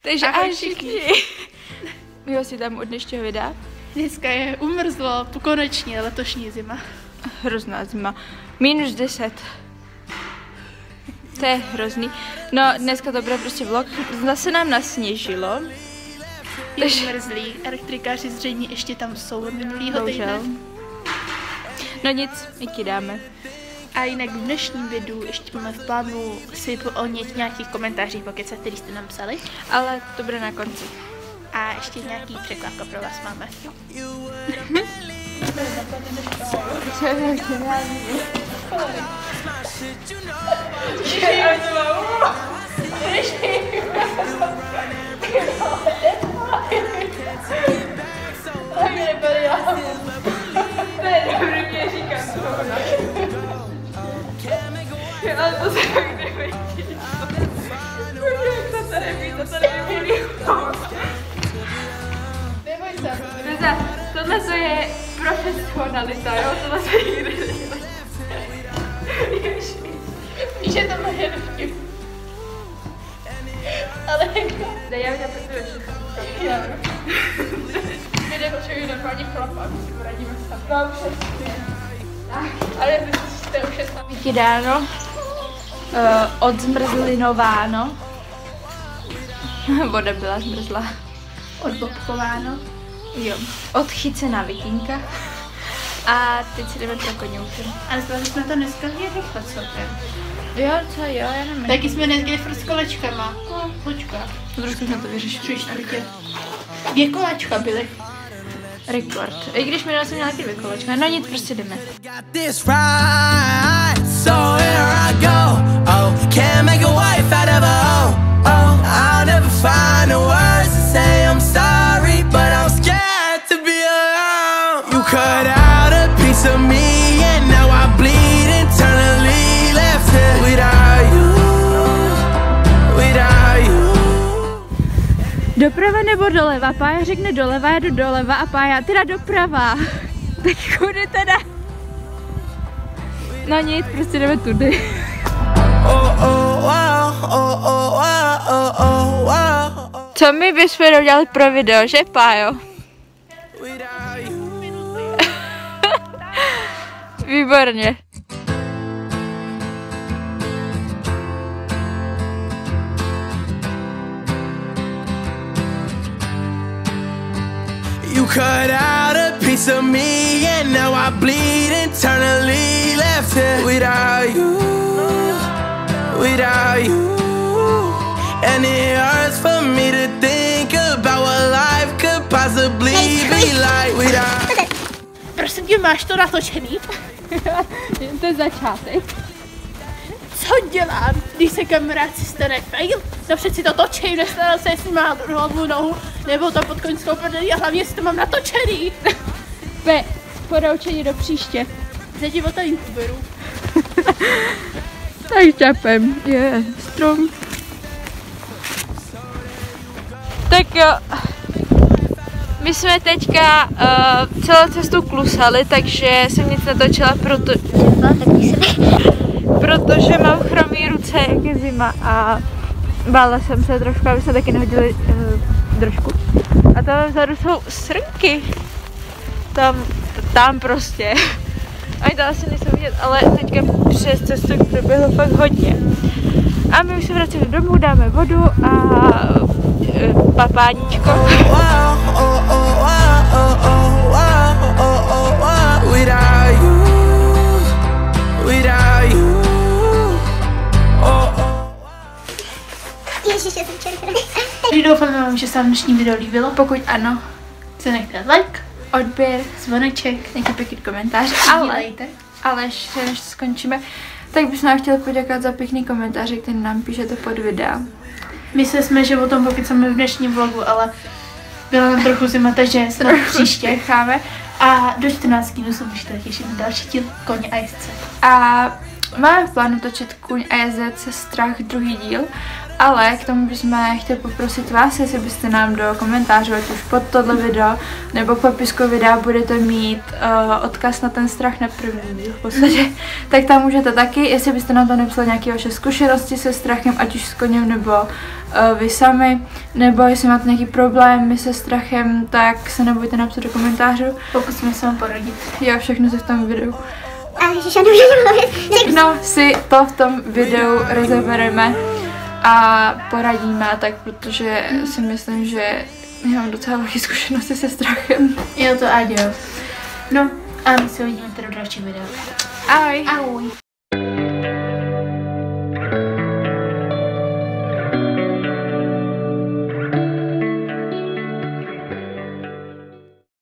Takže ahoj všichni. Jo, si tam od dnešního videa. Dneska je umrzlo, konečně letošní zima. Hrozná zima. -10. To je hrozný. No, dneska to bude prostě vlog. Zase nám nasněžilo. Je zmrzlý. Elektrikáři zřejmě ještě tam jsou od minulýho týdne. No nic, my dáme. A jinak v dnešním videu ještě máme v plánu si poonit nějakých komentářích, pokecat, který jste nám psali. Ale to bude na konci. A ještě nějaký překvapka pro vás máme. Ale to se tak nevědí. To tady nevědí. Neboj se. Tohle to je profesionalita, jo? Tohle se nikdy nedělá. Víš, že to má jen vtip. Ale Dej, já udělám pro všechno. my nepotřebujeme normální chlapa, my si poradíme sami. No, přesně. Ale vy jste už je sami. Vykydáno, odzmrzlinováno. Voda byla zmrzlá. Odbobkováno. Jo. Odchycená vikínka. A teď si jdeme pro koňoukem. Ale zvládli jsme to dneska rychle celkem. Jo, co jo, já nevím. Taky jsme dneska furt s kolečkama. No, počka. Trošku jsme to vyřešili. 3/4. 2 kolečka byly. Rekord. I když minule jsem měla taky 2 kolečka. No nic, prostě jdeme. Cut out a piece of me and now I bleed internally, left here without you. Doprava nebo doleva? Pája řekne doleva, já jdu doleva a Pája teda doprava. Tak kudy teda? No nic, prostě jdeme tudy. Co my bychom udělali pro video, že Pájo? Výborně. You cut out a piece of me and now I bleed internally, left here without you. And it hurts for me to think about what life could possibly be like without. Prosím tě, máš to natočený? To je začátek. Co dělám, když se kamarádci stane fail? No přeci to točím, nestaral se, jestli má hlavu, nohu, nebo to pod koňskou prdeli a hlavně, jestli to mám natočený. Podoučení do příště. Za ti o to beru. Tak čapem, je strom. Tak jo. My jsme teďka celou cestu klusali, takže jsem nic netočila, protože mám chromý ruce, jak je zima a bála jsem se trošku, aby se taky nehodili držku. A tam vzadu jsou srnky. Tam prostě. Ani to asi nejsou vidět, ale teďka přes cestu proběhlo fakt hodně. A my už se vracíme domů, dáme vodu a papáníčko. Doufám, že se vám dnešní video líbilo. Pokud ano, se nechte like, odběr, zvoneček, nějaký pěkný komentář, ale ještě než skončíme, tak bychom vám chtěli poděkovat za pěkný komentáře, který nám píšete pod videa. Mysleli jsme, že o tom pokecáme v dnešním vlogu, ale byla nám trochu zima, takže se příště necháme. A do 14 dnů se můžete těšit na další díl Koně a jezdce. A máme v plánu točit Kůň a jezdec, strach, druhý díl. Ale k tomu bychom chtěli poprosit vás, jestli byste nám do komentářů, ať už pod tohle video nebo v popisku videa budete mít odkaz na ten strach na první díl v podstatě, tak tam můžete taky, jestli byste nám to napsali nějaké vaše zkušenosti se strachem, ať už s koněm nebo vy sami, nebo jestli máte nějaký problémy se strachem, tak se nebojte napsat do komentářů. Pokusíme se vám poradit. Jo, všechno se v tom videu. No, Si to v tom videu rozebereme a poradíme tak, protože si myslím, že já mám docela velké zkušenosti se strachem. jo to Aďo. No a my se uvidíme teda v dalším videu. Ahoj. Ahoj.